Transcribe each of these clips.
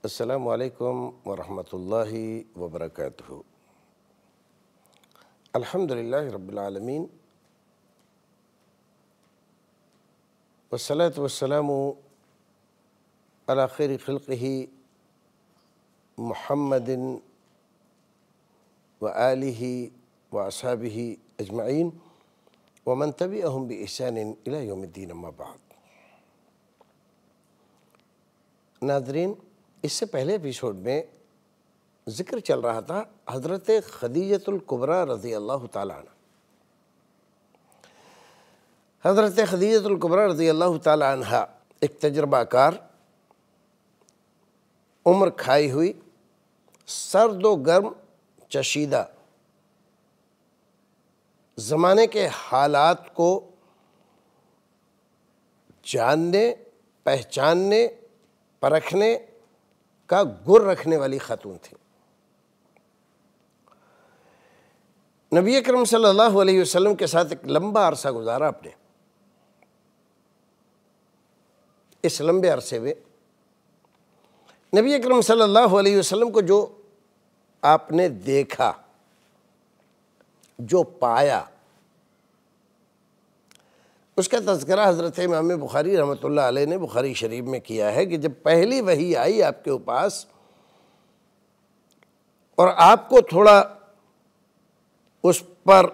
السلام علیکم ورحمۃ اللہ وبرکاتہ۔ الحمدللہ رب العالمین والصلاة والسلام علی خیر خلقہ محمد وآلہ واصحابہ اجمعین ومن تبعہم بإحسان الی یوم الدین، اما بعد۔ ناظرین، اس سے پہلے ایپیسوڈ میں ذکر چل رہا تھا حضرت خدیجۃ الکبریٰ رضی اللہ تعالیٰ عنہ۔ حضرت خدیجۃ الکبریٰ رضی اللہ تعالیٰ عنہ ایک تجربہ کار، عمر کھائی ہوئی، سرد و گرم چشیدہ، زمانے کے حالات کو جاننے، پہچاننے، پرکھنے کا گر رکھنے والی خاتون تھی۔ نبی اکرم صلی اللہ علیہ وسلم کے ساتھ ایک لمبا عرصہ گزارا آپ نے۔ اس لمبے عرصے میں نبی اکرم صلی اللہ علیہ وسلم کو جو آپ نے دیکھا، جو پایا، اس کا تذکرہ حضرت امام بخاری رحمۃ اللہ علیہ نے بخاری شریف میں کیا ہے کہ جب پہلی وحی آئی آپ کے پاس اور آپ کو تھوڑا اس پر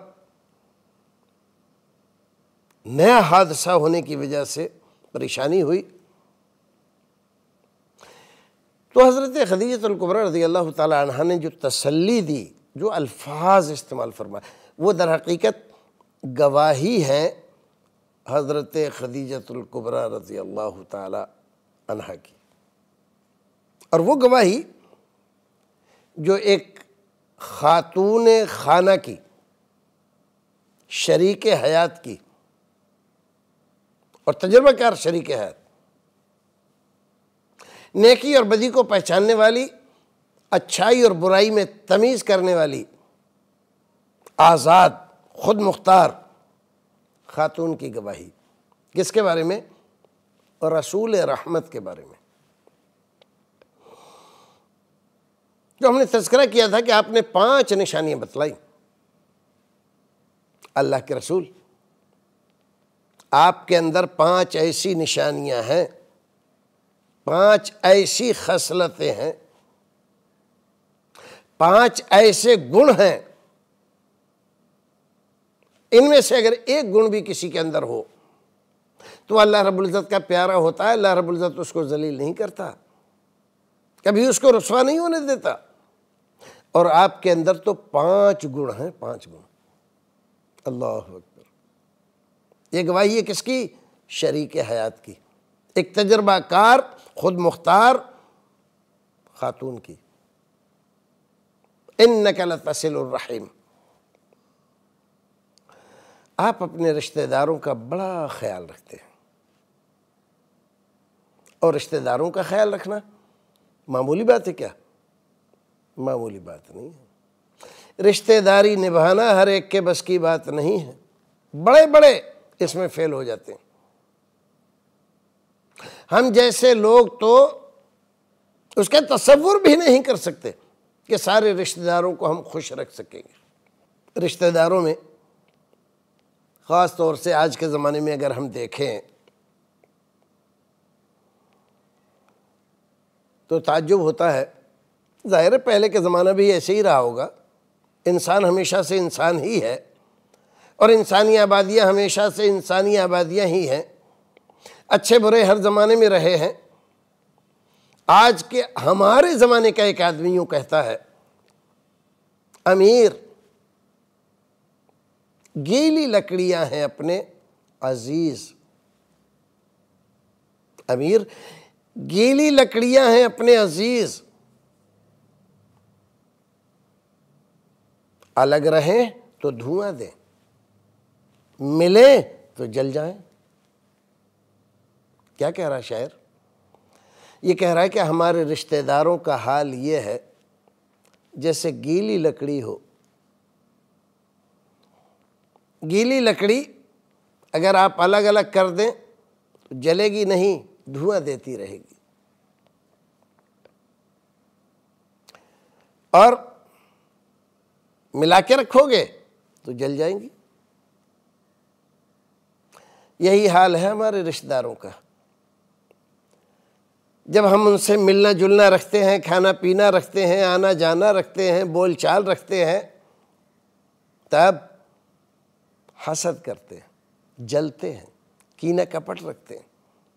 نیا حادثہ ہونے کی وجہ سے پریشانی ہوئی، تو حضرت خدیجۃ الکبریٰ رضی اللہ تعالی عنہ نے جو تسلی دی، جو الفاظ استعمال فرمائے، وہ در حقیقت گواہی ہیں حضرت خدیجۃ الکبریٰ رضی اللہ تعالی عنہ کی۔ اور وہ گواہی جو ایک خاتون خانہ کی، شریک حیات کی اور تجربہ کار شریک حیات، نیکی اور بدی کو پہچاننے والی، اچھائی اور برائی میں تمیز کرنے والی، آزاد، خود مختار خاتون کی گواہی، کس کے بارے میں؟ رسول رحمت کے بارے میں۔ جو ہم نے تذکرہ کیا تھا کہ آپ نے 5 نشانیاں بتلائیں۔ اللہ کے رسول، آپ کے اندر 5 ایسی نشانیاں ہیں، 5 ایسی خصلتیں ہیں، 5 ایسے گن ہیں، ان میں سے اگر ایک گن بھی کسی کے اندر ہو تو اللہ رب العزت کا پیارا ہوتا ہے، اللہ رب العزت اس کو ذلیل نہیں کرتا، کبھی اس کو رسوا نہیں ہونے دیتا۔ اور آپ کے اندر تو 5 گن ہیں، 5 گن۔ اللہ اکبر۔ یہ گواہی ہے کس کی؟ شریک حیات کی، ایک تجربہ کار، خود مختار خاتون کی۔ انک لتصل الرحم، آپ اپنے رشتہ داروں کا بڑا خیال رکھتے ہیں، اور رشتہ داروں کا خیال رکھنا معمولی بات ہے کیا؟ معمولی بات نہیں ہے۔ رشتہ داری نبھانا ہر ایک کے بس کی بات نہیں ہے، بڑے بڑے اس میں فیل ہو جاتے ہیں۔ ہم جیسے لوگ تو اس کا تصور بھی نہیں کر سکتے کہ سارے رشتہ داروں کو ہم خوش رکھ سکیں گے۔ رشتہ داروں میں خاص طور سے آج کے زمانے میں اگر ہم دیکھیں تو تعجب ہوتا ہے۔ ظاہر ہے پہلے کے زمانہ بھی ایسے ہی رہا ہوگا، انسان ہمیشہ سے انسان ہی ہے، اور انسانی آبادیاں ہمیشہ سے انسانی آبادیاں ہی ہیں، اچھے برے ہر زمانے میں رہے ہیں۔ آج کے ہمارے زمانے کا ایک آدمی یوں کہتا ہے، امیر گیلی لکڑیاں ہیں اپنے عزیز، امیر گیلی لکڑیاں ہیں اپنے عزیز، الگ رہیں تو دھواں دیں، ملیں تو جل جائیں۔ کیا کہہ رہا ہے شاعر؟ یہ کہہ رہا ہے کہ ہمارے رشتہ داروں کا حال یہ ہے جیسے گیلی لکڑی ہو۔ گیلی لکڑی اگر آپ الگ الگ کر دیں تو جلے گی نہیں، دھواں دیتی رہے گی۔ اور ملا کے رکھو گے تو جل جائیں گی۔ یہی حال ہے ہمارے رشتہ داروں کا۔ جب ہم ان سے ملنا جلنا رکھتے ہیں، کھانا پینا رکھتے ہیں، آنا جانا رکھتے ہیں، بول چال رکھتے ہیں، تب حسد کرتے ہیں، جلتے ہیں، کینہ کپٹ رکھتے ہیں،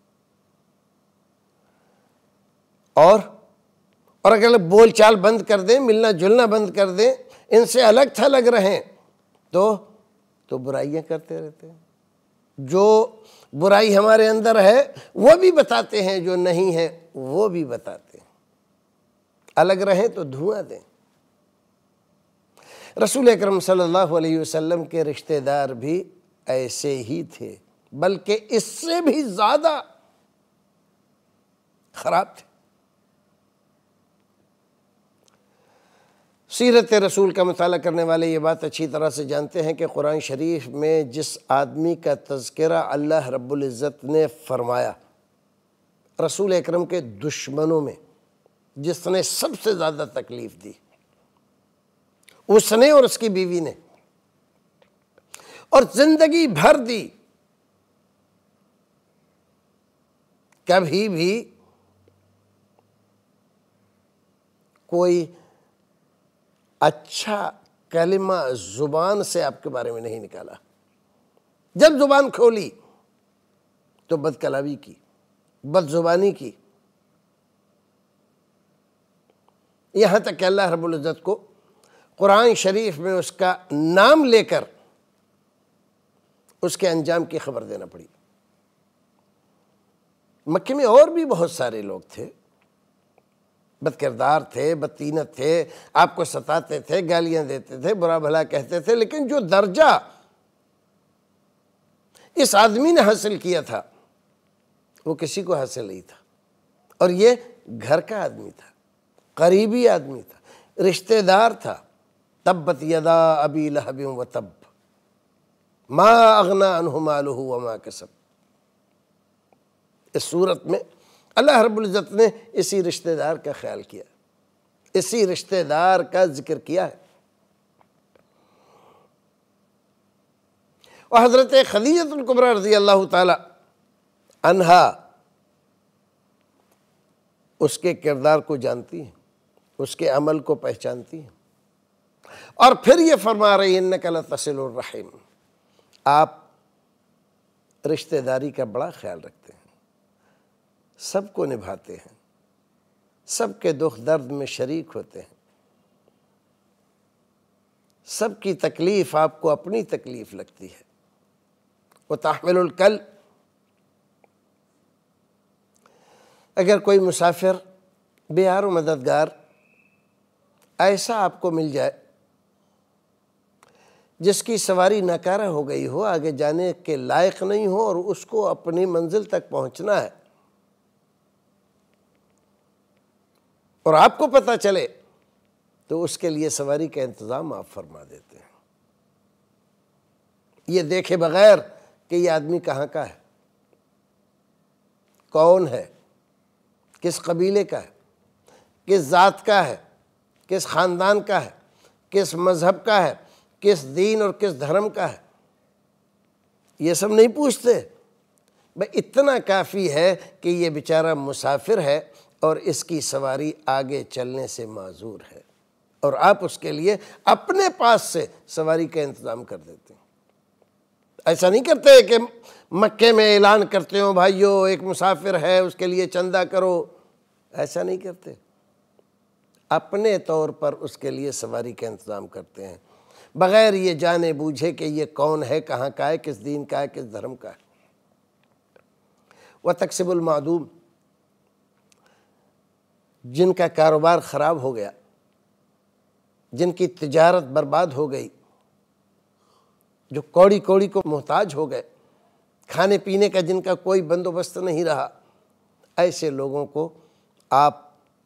اور اگر بول چال بند کر دیں، ملنا جلنا بند کر دیں، ان سے الگ تھلگ رہیں تو برائیاں کرتے رہتے ہیں۔ جو برائی ہمارے اندر ہے وہ بھی بتاتے ہیں، جو نہیں ہے وہ بھی بتاتے ہیں۔ الگ رہیں تو دھواں دیں۔ رسول اکرم صلی اللہ علیہ وسلم کے رشتہ دار بھی ایسے ہی تھے، بلکہ اس سے بھی زیادہ خراب تھے۔ سیرت رسول کا مطالعہ کرنے والے یہ بات اچھی طرح سے جانتے ہیں کہ قرآن شریف میں جس آدمی کا تذکرہ اللہ رب العزت نے فرمایا، رسول اکرم کے دشمنوں میں جس نے سب سے زیادہ تکلیف دی، اس نے اور اس کی بیوی نے، اور زندگی بھر دی، کبھی بھی کوئی اچھا کلمہ زبان سے آپ کے بارے میں نہیں نکالا۔ جب زبان کھولی تو بد کلامی کی، بد زبانی کی، یہاں تک کہ اللہ رب العزت کو قرآن شریف میں اس کا نام لے کر اس کے انجام کی خبر دینا پڑی۔ مکے میں اور بھی بہت سارے لوگ تھے، بد کردار تھے، بدتینت تھے، آپ کو ستاتے تھے، گالیاں دیتے تھے، برا بھلا کہتے تھے، لیکن جو درجہ اس آدمی نے حاصل کیا تھا وہ کسی کو حاصل نہیں تھا، اور یہ گھر کا آدمی تھا، قریبی آدمی تھا، رشتہ دار تھا۔ تبت یدا ابی لہب وتب ما اغنی عنہ مالہ وما کسب۔ اس صورت میں اللہ رب العزت نے اسی رشتہ دار کا خیال کیا، اسی رشتہ دار کا ذکر کیا ہے۔ اور حضرت خدیجہ الکبریٰ رضی اللہ تعالی عنہا اس کے کردار کو جانتی ہیں، اس کے عمل کو پہچانتی ہیں، اور پھر یہ فرما رہی انک لتصل الرحم، آپ رشتہ داری کا بڑا خیال رکھتے ہیں، سب کو نبھاتے ہیں، سب کے دکھ درد میں شریک ہوتے ہیں، سب کی تکلیف آپ کو اپنی تکلیف لگتی ہے۔ وتحمل الکل، اگر کوئی مسافر بیار و مددگار ایسا آپ کو مل جائے جس کی سواری ناکارہ ہو گئی ہو، آگے جانے کے لائق نہیں ہو، اور اس کو اپنی منزل تک پہنچنا ہے، اور آپ کو پتہ چلے تو اس کے لیے سواری کا انتظام آپ فرما دیتے ہیں، یہ دیکھے بغیر کہ یہ آدمی کہاں کا ہے، کون ہے، کس قبیلے کا ہے، کس ذات کا ہے، کس خاندان کا ہے، کس مذہب کا ہے، کس دین اور کس دھرم کا ہے، یہ سب نہیں پوچھتے۔ بھئی اتنا کافی ہے کہ یہ بیچارہ مسافر ہے اور اس کی سواری آگے چلنے سے معذور ہے، اور آپ اس کے لیے اپنے پاس سے سواری کا انتظام کر دیتے ہیں۔ ایسا نہیں کرتے کہ مکے میں اعلان کرتے ہو بھائیو ایک مسافر ہے اس کے لیے چندہ کرو، ایسا نہیں کرتے، اپنے طور پر اس کے لیے سواری کا انتظام کرتے ہیں، بغیر یہ جانے بوجھے کہ یہ کون ہے، کہاں کا ہے، کس دین کا ہے، کس دھرم کا ہے۔ وَتَكْسِبُ الْمَعْدُومِ، جن کا کاروبار خراب ہو گیا، جن کی تجارت برباد ہو گئی، جو کوڑی کوڑی کو محتاج ہو گئے، کھانے پینے کا جن کا کوئی بندوبست نہیں رہا، ایسے لوگوں کو آپ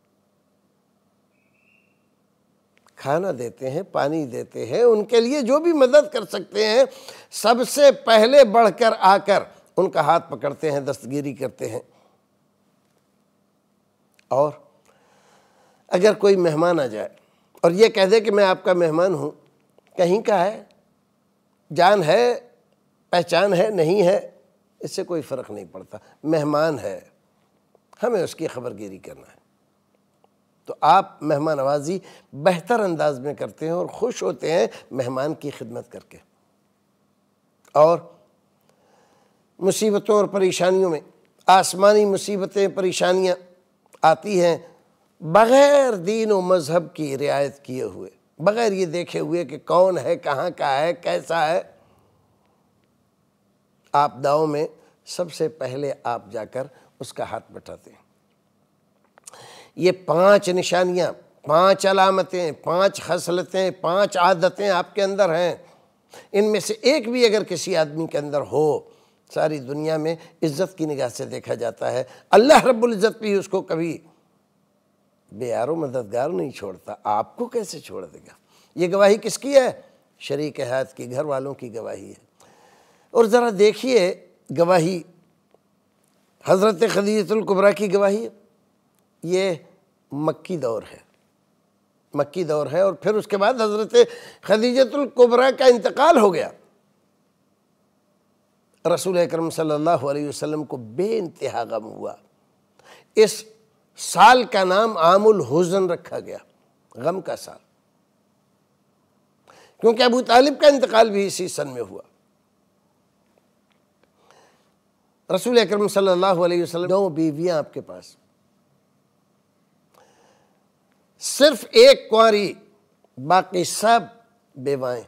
کھانا دیتے ہیں، پانی دیتے ہیں، ان کے لیے جو بھی مدد کر سکتے ہیں سب سے پہلے بڑھ کر آ کر ان کا ہاتھ پکڑتے ہیں، دستگیری کرتے ہیں۔ اور اگر کوئی مہمان آ جائے اور یہ کہہ دے کہ میں آپ کا مہمان ہوں، کہیں کا ہے، جان ہے، پہچان ہے، نہیں ہے، اس سے کوئی فرق نہیں پڑتا، مہمان ہے، ہمیں اس کی خبرگیری کرنا ہے۔ تو آپ مہمان نوازی بہتر انداز میں کرتے ہیں اور خوش ہوتے ہیں مہمان کی خدمت کر کے۔ اور مصیبتوں اور پریشانیوں میں، آسمانی مصیبتیں پریشانیاں آتی ہیں بغیر دین و مذہب کی رعایت کیے ہوئے، بغیر یہ دیکھے ہوئے کہ کون ہے، کہاں کا ہے، کیسا ہے۔ آپ داؤں میں سب سے پہلے آپ جا کر اس کا ہاتھ بٹھاتے ہیں۔ یہ 5 نشانیاں، 5 علامتیں، 5 خصلتیں، 5 عادتیں آپ کے اندر ہیں، ان میں سے ایک بھی اگر کسی آدمی کے اندر ہو، ساری دنیا میں عزت کی نگاہ سے دیکھا جاتا ہے، اللہ رب العزت بھی اس کو کبھی بے یار و مددگار نہیں چھوڑتا۔ آپ کو کیسے چھوڑ دے گا؟ یہ گواہی کس کی ہے؟ شریک حیات کی، گھر والوں کی گواہی ہے۔ اور ذرا دیکھیے گواہی، حضرت خدیجہ الکبریٰ کی گواہی، یہ مکی دور ہے، مکی دور ہے، اور پھر اس کے بعد حضرت خدیجہ الکبریٰ کا انتقال ہو گیا۔ رسول اکرم صلی اللہ علیہ وسلم کو بے انتہا غم ہوا۔ اس سال کا نام عام الحزن رکھا گیا، غم کا سال، کیونکہ ابو طالب کا انتقال بھی اسی سن میں ہوا۔ رسول اکرم صلی اللہ علیہ وسلم 9 بیویاں آپ کے پاس، صرف ایک کنواری، باقی سب بیوائیں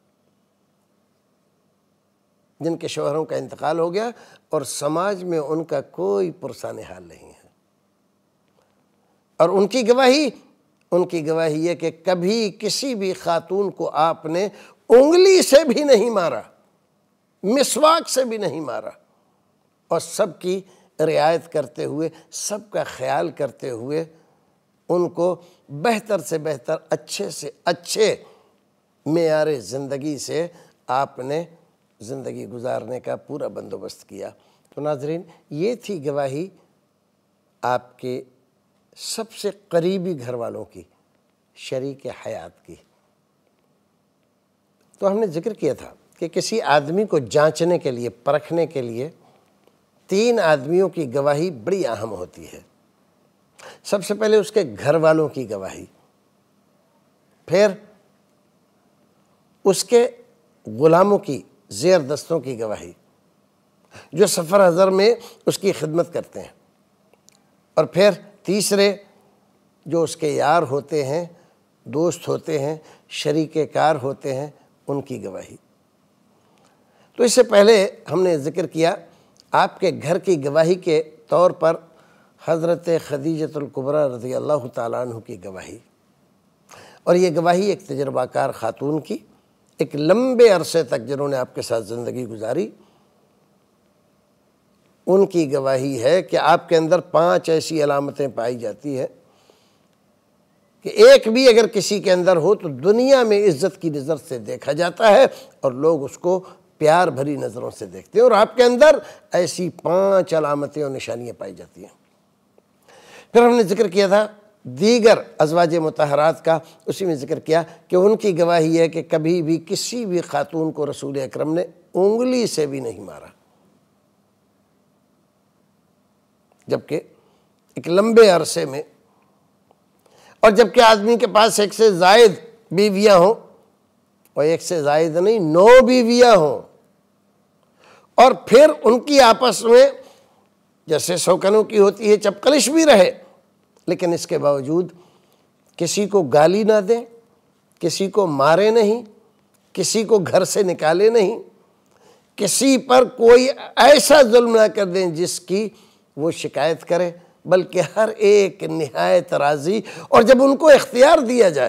جن کے شوہروں کا انتقال ہو گیا، اور سماج میں ان کا کوئی پرسان حال نہیں ہے۔ اور ان کی گواہی یہ کہ کبھی کسی بھی خاتون کو آپ نے انگلی سے بھی نہیں مارا، مسواک سے بھی نہیں مارا، اور سب کی رعایت کرتے ہوئے، سب کا خیال کرتے ہوئے، ان کو بہتر سے بہتر، اچھے سے اچھے معیار زندگی سے آپ نے زندگی گزارنے کا پورا بندوبست کیا۔ تو ناظرین، یہ تھی گواہی آپ کے سب سے قریبی گھر والوں کی، شریک حیات کی۔ تو ہم نے ذکر کیا تھا کہ کسی آدمی کو جانچنے کے لیے، پرکھنے کے لیے 3 آدمیوں کی گواہی بڑی اہم ہوتی ہے۔ سب سے پہلے اس کے گھر والوں کی گواہی، پھر اس کے غلاموں کی، زیر دستوں کی گواہی، جو سفر حضر میں اس کی خدمت کرتے ہیں، اور پھر تیسرے جو اس کے یار ہوتے ہیں، دوست ہوتے ہیں، شریک کار ہوتے ہیں، ان کی گواہی۔ تو اس سے پہلے ہم نے ذکر کیا آپ کے گھر کی گواہی کے طور پر حضرت خدیجہ الکبریٰ رضی اللہ تعالیٰ عنہ کی گواہی، اور یہ گواہی ایک تجربہ کار خاتون کی، ایک لمبے عرصے تک جنہوں نے آپ کے ساتھ زندگی گزاری، ان کی گواہی ہے کہ آپ کے اندر 5 ایسی علامتیں پائی جاتی ہیں کہ ایک بھی اگر کسی کے اندر ہو تو دنیا میں عزت کی نظر سے دیکھا جاتا ہے، اور لوگ اس کو پیار بھری نظروں سے دیکھتے ہیں، اور آپ کے اندر ایسی 5 علامتیں اور نشانیاں پائی جاتی ہیں۔ پھر ہم نے ذکر کیا تھا دیگر ازواج مطہرات کا، اسی میں ذکر کیا کہ ان کی گواہی ہے کہ کبھی بھی کسی بھی خاتون کو رسول اکرم نے انگلی سے بھی نہیں مارا، جبکہ ایک لمبے عرصے میں، اور جبکہ آدمی کے پاس 1 سے زائد بیویاں ہوں، اور 1 سے زائد نہیں 9 بیویاں ہوں، اور پھر ان کی آپس میں جیسے سوکنوں کی ہوتی ہے چپقلش بھی رہے، لیکن اس کے باوجود کسی کو گالی نہ دیں، کسی کو مارے نہیں، کسی کو گھر سے نکالے نہیں، کسی پر کوئی ایسا ظلم نہ کر دیں جس کی وہ شکایت کرے، بلکہ ہر ایک نہایت راضی، اور جب ان کو اختیار دیا جائے،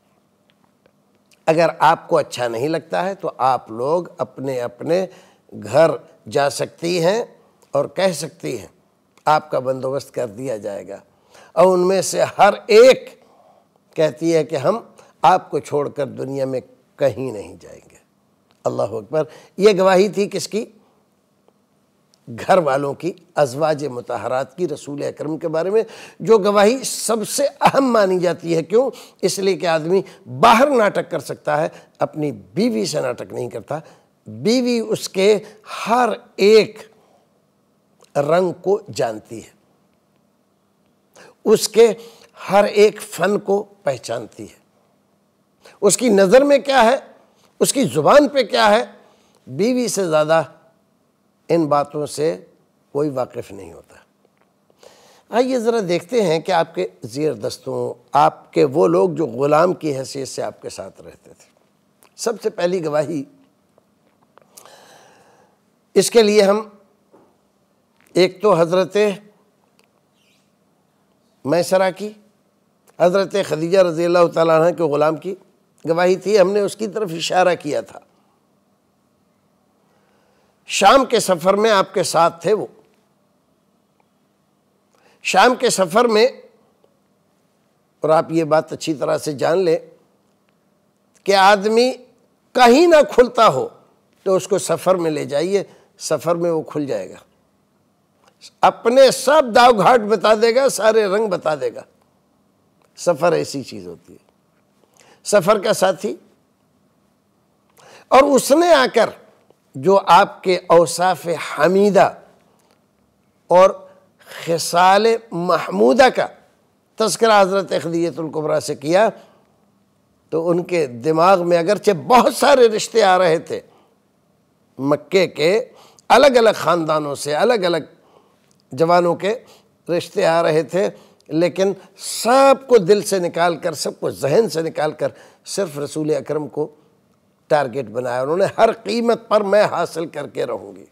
اگر آپ کو اچھا نہیں لگتا ہے تو آپ لوگ اپنے اپنے گھر جا سکتی ہیں اور کہہ سکتی ہیں، آپ کا بندوبست کر دیا جائے گا، اور ان میں سے ہر ایک کہتی ہے کہ ہم آپ کو چھوڑ کر دنیا میں کہیں نہیں جائیں گے۔ اللہ اکبر۔ یہ گواہی تھی کس کی؟ گھر والوں کی، ازواج مطہرات کی، رسول اکرم کے بارے میں، جو گواہی سب سے اہم مانی جاتی ہے۔ کیوں؟ اس لیے کہ آدمی باہر ناٹک کر سکتا ہے، اپنی بیوی سے ناٹک نہیں کرتا۔ بیوی اس کے ہر ایک رنگ کو جانتی ہے، اس کے ہر ایک فن کو پہچانتی ہے، اس کی نظر میں کیا ہے، اس کی زبان پہ کیا ہے۔ بیوی سے زیادہ ان باتوں سے کوئی واقف نہیں ہوتا۔ آئیے ذرا دیکھتے ہیں کہ آپ کے زیر دستوں، آپ کے وہ لوگ جو غلام کی حیثیت سے آپ کے ساتھ رہتے تھے۔ سب سے پہلی گواہی اس کے لیے ہم ایک تو حضرت میسرہ کی، حضرت خدیجہ رضی اللہ تعالیٰ عنہ کے غلام کی گواہی تھی، ہم نے اس کی طرف اشارہ کیا تھا۔ شام کے سفر میں آپ کے ساتھ تھے وہ، شام کے سفر میں، اور آپ یہ بات اچھی طرح سے جان لیں کہ آدمی کہیں نہ کھلتا ہو تو اس کو سفر میں لے جائیے، سفر میں وہ کھل جائے گا، اپنے سب داؤ گھاٹ بتا دے گا، سارے رنگ بتا دے گا۔ سفر ایسی چیز ہوتی ہے، سفر کا ساتھی۔ اور اس نے آ کر جو آپ کے اوصاف حمیدہ اور خصال محمودہ کا تذکرہ حضرت خدیجہ الکبریٰ سے کیا، تو ان کے دماغ میں اگرچہ بہت سارے رشتے آ رہے تھے، مکے کے الگ الگ خاندانوں سے، الگ الگ جوانوں کے رشتے آ رہے تھے، لیکن سب کو دل سے نکال کر، سب کو ذہن سے نکال کر صرف رسول اکرم کو ٹارگٹ بنایا۔ انہوں نے ہر قیمت پر میں حاصل کر کے رہوں گی۔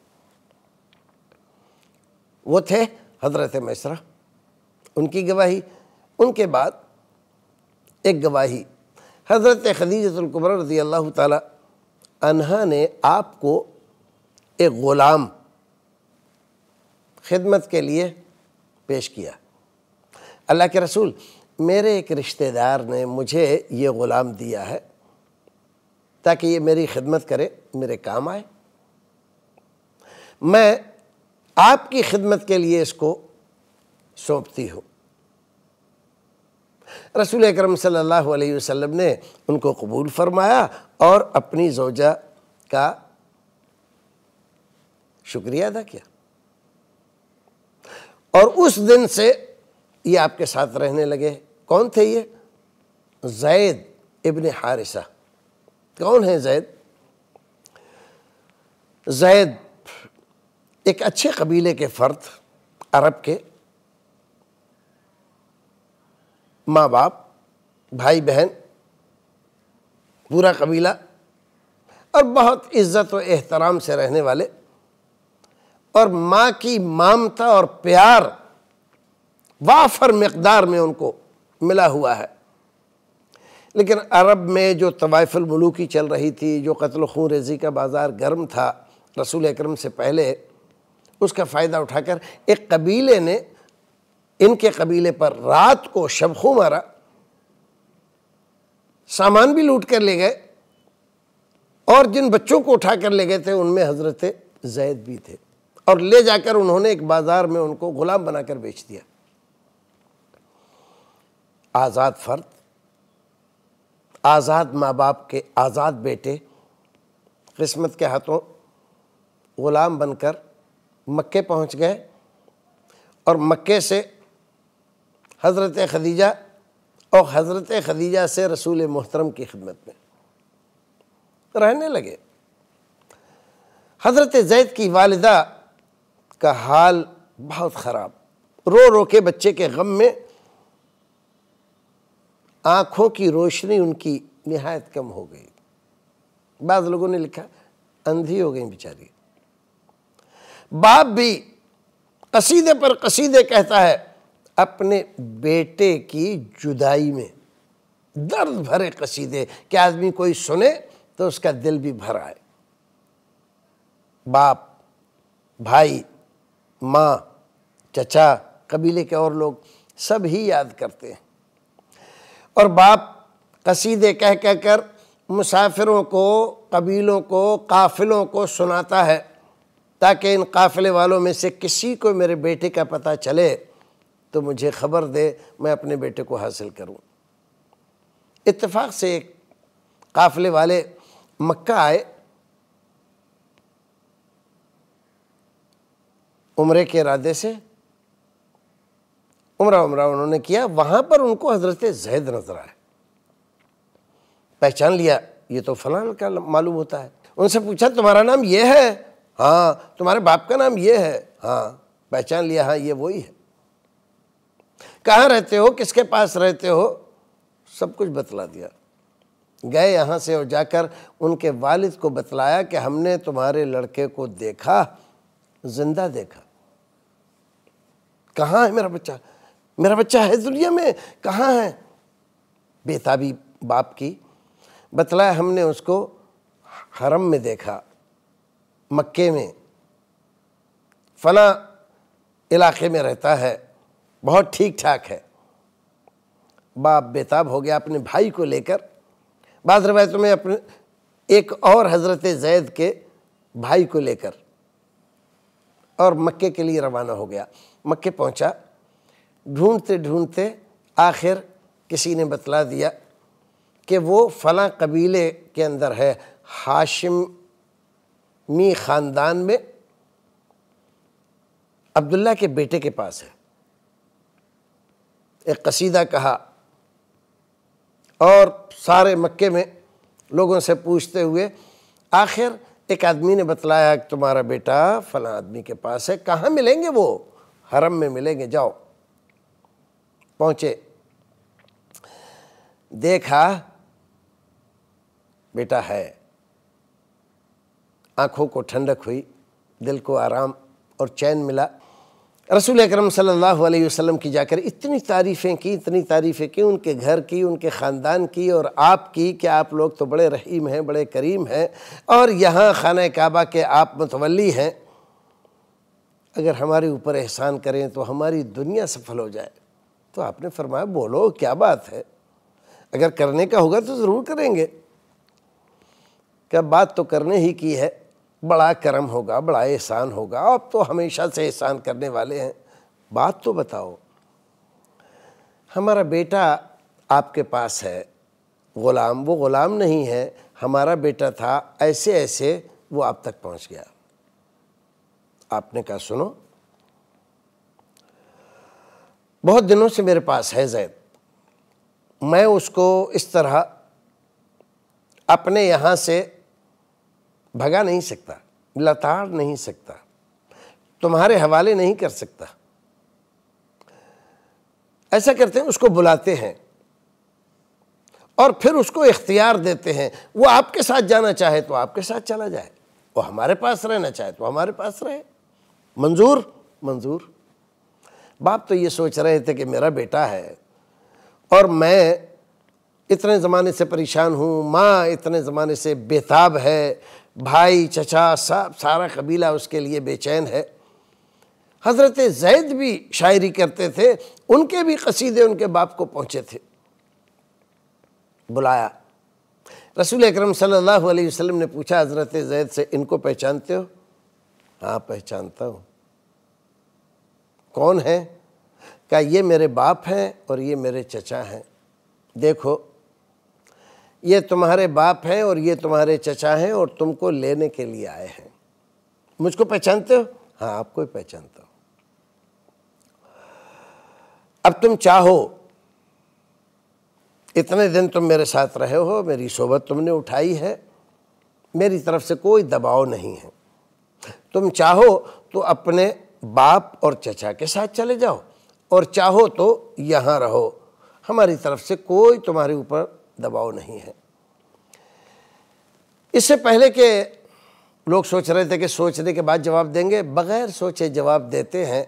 وہ تھے حضرت میسرہ، ان کی گواہی۔ ان کے بعد ایک گواہی حضرت خدیجہ الکبریٰ رضی اللہ تعالی عنہا نے آپ کو ایک غلام خدمت کے لیے پیش کیا۔ اللہ کے رسول، میرے ایک رشتہ دار نے مجھے یہ غلام دیا ہے تاکہ یہ میری خدمت کرے، میرے کام آئے، میں آپ کی خدمت کے لیے اس کو سونپتی ہوں۔ رسول اکرم صلی اللہ علیہ وسلم نے ان کو قبول فرمایا اور اپنی زوجہ کا شکریہ ادا کیا، اور اس دن سے یہ آپ کے ساتھ رہنے لگے۔ کون تھے یہ؟ زید ابن حارثہ۔ کون ہے زید؟ زید ایک اچھے قبیلے کے فرد، عرب کے، ماں باپ، بھائی بہن، پورا قبیلہ، اور بہت عزت و احترام سے رہنے والے، اور ماں کی مامتا اور پیار وافر مقدار میں ان کو ملا ہوا ہے۔ لیکن عرب میں جو طوائف الملوکی چل رہی تھی، جو قتل و خون ریزی کا بازار گرم تھا رسول اکرم سے پہلے، اس کا فائدہ اٹھا کر ایک قبیلے نے ان کے قبیلے پر رات کو شب خوں مارا، سامان بھی لوٹ کر لے گئے، اور جن بچوں کو اٹھا کر لے گئے تھے ان میں حضرت زید بھی تھے، اور لے جا کر انہوں نے ایک بازار میں ان کو غلام بنا کر بیچ دیا۔ آزاد فرد، آزاد ماں باپ کے آزاد بیٹے قسمت کے ہاتھوں غلام بن کر مکے پہنچ گئے، اور مکے سے حضرت خدیجہ اور حضرت خدیجہ سے رسول محترم کی خدمت میں رہنے لگے۔ حضرت زید کی والدہ کا حال بہت خراب، رو رو کے بچے کے غم میں آنکھوں کی روشنی ان کی نہایت کم ہو گئی۔ بعض لوگوں نے لکھا اندھی ہو گئی بیچاری۔ باپ بھی قصیدے پر قصیدے کہتا ہے اپنے بیٹے کی جدائی میں، درد بھرے قصیدے کہ آدمی کوئی سنے تو اس کا دل بھی بھر آئے۔ باپ، بھائی، ماں، چچا، قبیلے کے اور لوگ سب ہی یاد کرتے ہیں، اور باپ قصیدے کہہ کہہ کر مسافروں کو، قبیلوں کو، قافلوں کو سناتا ہے تاکہ ان قافلے والوں میں سے کسی کو میرے بیٹے کا پتہ چلے تو مجھے خبر دے، میں اپنے بیٹے کو حاصل کروں۔ اتفاق سے ایک قافلے والے مکہ آئے، عمرے کے ارادے سے عمرہ انہوں نے کیا۔ وہاں پر ان کو حضرت زید نظر آئے، پہچان لیا، یہ تو فلاں کا معلوم ہوتا ہے۔ ان سے پوچھا تمہارا نام یہ ہے؟ ہاں۔ تمہارے باپ کا نام یہ ہے؟ ہاں۔ پہچان لیا، ہاں یہ وہی ہے۔ کہاں رہتے ہو، کس کے پاس رہتے ہو، سب کچھ بتلا دیا۔ گئے یہاں سے اور جا کر ان کے والد کو بتلایا کہ ہم نے تمہارے لڑکے کو دیکھا، زندہ دیکھا۔ کہاں ہے میرا بچہ؟ میرا بچہ ہے دنیا میں، کہاں ہے؟ بےتابی باپ کی بتلایا، ہم نے اس کو حرم میں دیکھا، مکے میں فلاں علاقے میں رہتا ہے، بہت ٹھیک ٹھاک ہے۔ باپ بےتاب ہو گیا اپنے بھائی کو لے کر، بعض روایتوں میں اپنے ایک اور حضرت زید کے بھائی کو لے کر، اور مکے کے لیے روانہ ہو گیا۔ مکے پہنچا، ڈھونڈتے ڈھونڈتے آخر کسی نے بتلا دیا کہ وہ فلاں قبیلے کے اندر ہے، ہاشمی خاندان میں عبداللہ کے بیٹے کے پاس ہے۔ ایک قصیدہ کہا اور سارے مکے میں لوگوں سے پوچھتے ہوئے آخر ایک آدمی نے بتلایا کہ تمہارا بیٹا فلاں آدمی کے پاس ہے۔ کہاں ملیں گے؟ وہ حرم میں ملیں گے، جاؤ۔ پہنچے، دیکھا بیٹا ہے، آنکھوں کو ٹھنڈک ہوئی، دل کو آرام اور چین ملا۔ رسول اکرم صلی اللہ علیہ وسلم کی جا کر اتنی تعریفیں کی، ان کے گھر کی، ان کے خاندان کی، اور آپ کی کہ آپ لوگ تو بڑے رحیم ہیں، بڑے کریم ہیں، اور یہاں خانہ کعبہ کے آپ متولی ہیں، اگر ہمارے اوپر احسان کریں تو ہماری دنیا سفل ہو جائے۔ تو آپ نے فرمایا بولو کیا بات ہے، اگر کرنے کا ہوگا تو ضرور کریں گے۔ کہ بات تو کرنے ہی کی ہے، بڑا کرم ہوگا، بڑا احسان ہوگا، آپ تو ہمیشہ سے احسان کرنے والے ہیں، بات تو بتاؤ۔ ہمارا بیٹا آپ کے پاس ہے، غلام، وہ غلام نہیں ہے، ہمارا بیٹا تھا، ایسے ایسے وہ آپ تک پہنچ گیا۔ آپ نے کہا سنو، بہت دنوں سے میرے پاس ہے زید، میں اس کو اس طرح اپنے یہاں سے بھگا نہیں سکتا، لتاڑ نہیں سکتا، تمہارے حوالے نہیں کر سکتا۔ ایسا کرتے ہیں، اس کو بلاتے ہیں اور پھر اس کو اختیار دیتے ہیں، وہ آپ کے ساتھ جانا چاہے تو آپ کے ساتھ چلا جائے، وہ ہمارے پاس رہنا چاہے تو ہمارے پاس رہے۔ منظور؟ منظور۔ باپ تو یہ سوچ رہے تھے کہ میرا بیٹا ہے اور میں اتنے زمانے سے پریشان ہوں، ماں اتنے زمانے سے بےتاب ہے، بھائی چچا سارا قبیلہ اس کے لیے بے چین ہے۔ حضرت زید بھی شاعری کرتے تھے، ان کے بھی قصیدے ان کے باپ کو پہنچے تھے۔ بلایا، رسول اکرم صلی اللہ علیہ وسلم نے پوچھا حضرت زید سے ان کو پہچانتے ہو؟ ہاں پہچانتا ہوں۔ کون ہیں؟ کہا یہ میرے باپ ہیں اور یہ میرے چچا ہیں، دیکھو یہ تمہارے باپ ہیں اور یہ تمہارے چچا ہیں اور تم کو لینے کے لیے آئے ہیں۔ مجھ کو پہچانتے ہو؟ ہاں آپ کو ہی پہچانتا ہوں۔ اب تم چاہو، اتنے دن تم میرے ساتھ رہے ہو، میری صحبت تم نے اٹھائی ہے، میری طرف سے کوئی دباؤ نہیں ہے، تم چاہو تو اپنے باپ اور چچا کے ساتھ چلے جاؤ اور چاہو تو یہاں رہو، ہماری طرف سے کوئی تمہارے اوپر دباؤ نہیں ہے۔ اس سے پہلے کہ لوگ سوچ رہے تھے کہ سوچنے کے بعد جواب دیں گے، بغیر سوچے جواب دیتے ہیں،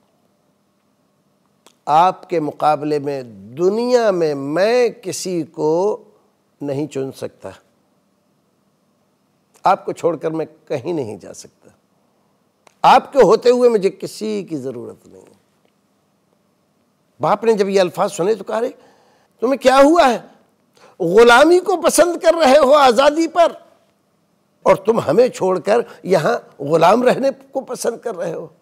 آپ کے مقابلے میں دنیا میں کسی کو نہیں چن سکتا، آپ کو چھوڑ کر میں کہیں نہیں جا سکتا، آپ کے ہوتے ہوئے مجھے کسی کی ضرورت نہیں۔ باپ نے جب یہ الفاظ سنے تو کہا رہے تمہیں کیا ہوا ہے؟ غلامی کو پسند کر رہے ہو آزادی پر؟ اور تم ہمیں چھوڑ کر یہاں غلام رہنے کو پسند کر رہے ہو؟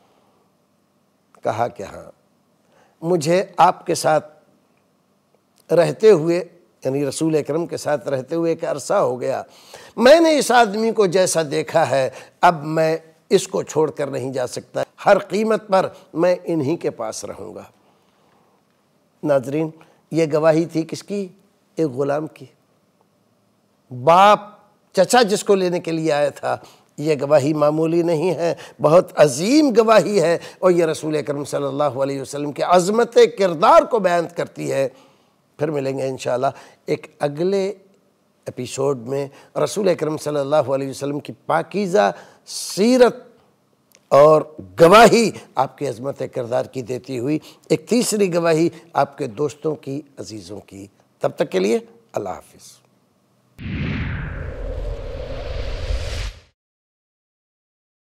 کہا کہ ہاں، مجھے آپ کے ساتھ رہتے ہوئے، یعنی رسول اکرم کے ساتھ رہتے ہوئے ایک عرصہ ہو گیا، میں نے اس آدمی کو جیسا دیکھا ہے اب میں اس کو چھوڑ کر نہیں جا سکتا، ہر قیمت پر میں انہی کے پاس رہوں گا۔ ناظرین، یہ گواہی تھی کس کی؟ ایک غلام کی۔ باپ، چچا جس کو لینے کے لیے آیا تھا، یہ گواہی معمولی نہیں ہے، بہت عظیم گواہی ہے، اور یہ رسول اکرم صلی اللہ علیہ وسلم کے عظمت کردار کو بیان کرتی ہے۔ پھر ملیں گے انشاءاللہ ایک اگلے ایپیسوڈ میں رسول اکرم صلی اللہ علیہ وسلم کی پاکیزہ سیرت اور گواہی آپ کے عظمت کردار کی دیتی ہوئی ایک تیسری گواہی آپ کے دوستوں کی، عزیزوں کی۔ تب تک کے لیے اللہ حافظ۔